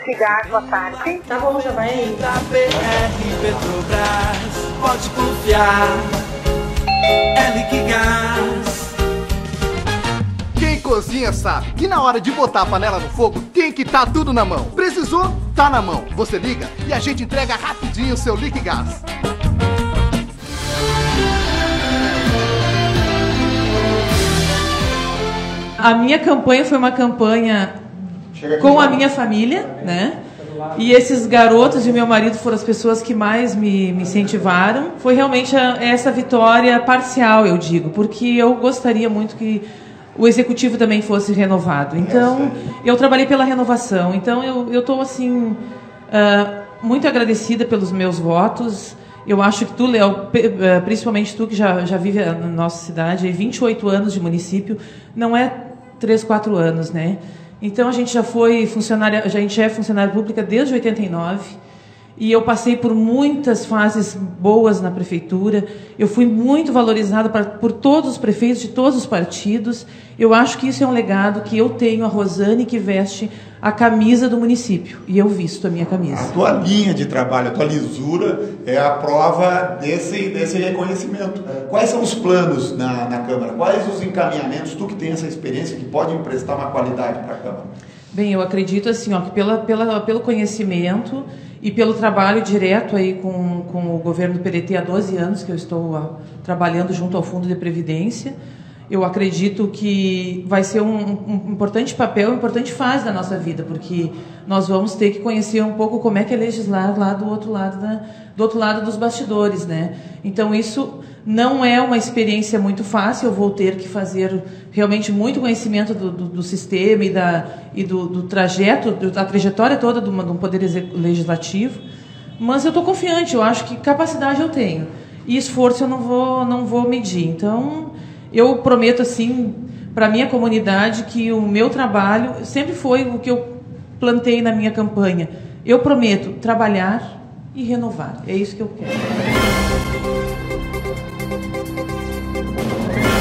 Liquigás, boa tarde. Tá bom, já vai aí. Da BR Petrobras, pode confiar, é Liquigás. Quem cozinha sabe que na hora de botar a panela no fogo tem que estar tudo na mão. Precisou? Tá na mão. Você liga e a gente entrega rapidinho o seu Liquigás. A minha campanha foi uma campanha com a minha família, né? E esses garotos e meu marido foram as pessoas que mais me incentivaram. Foi realmente essa vitória parcial, eu digo, porque eu gostaria muito que o executivo também fosse renovado. Então, eu trabalhei pela renovação. Então, eu estou, assim, muito agradecida pelos meus votos. Eu acho que tu, Léo, principalmente tu que já vive na nossa cidade, 28 anos de município, não é 3, 4 anos, né? Então, a gente já foi funcionária, a gente é funcionária pública desde 89, e eu passei por muitas fases boas na prefeitura. Eu fui muito valorizada por todos os prefeitos de todos os partidos. Eu acho que isso é um legado que eu tenho, a Rosane, que veste a camisa do município, e eu visto a minha camisa. A tua linha de trabalho, a tua lisura é a prova desse reconhecimento. Quais são os planos na Câmara? Quais os encaminhamentos, tu que tem essa experiência, que pode emprestar uma qualidade para a Câmara? Bem, eu acredito assim, ó, que pelo conhecimento e pelo trabalho direto aí com o governo do PDT há 12 anos que eu estou trabalhando junto ao Fundo de Previdência, eu acredito que vai ser um importante papel, uma importante fase da nossa vida, porque nós vamos ter que conhecer um pouco como é que é legislar lá do outro lado dos bastidores, né? Então isso não é uma experiência muito fácil. Eu vou ter que fazer realmente muito conhecimento do sistema e do trajeto, da trajetória toda do poder legislativo, mas eu estou confiante. Eu acho que capacidade eu tenho e esforço eu não vou medir. Então eu prometo, assim, para a minha comunidade que o meu trabalho sempre foi o que eu plantei na minha campanha. Eu prometo trabalhar e renovar. É isso que eu quero.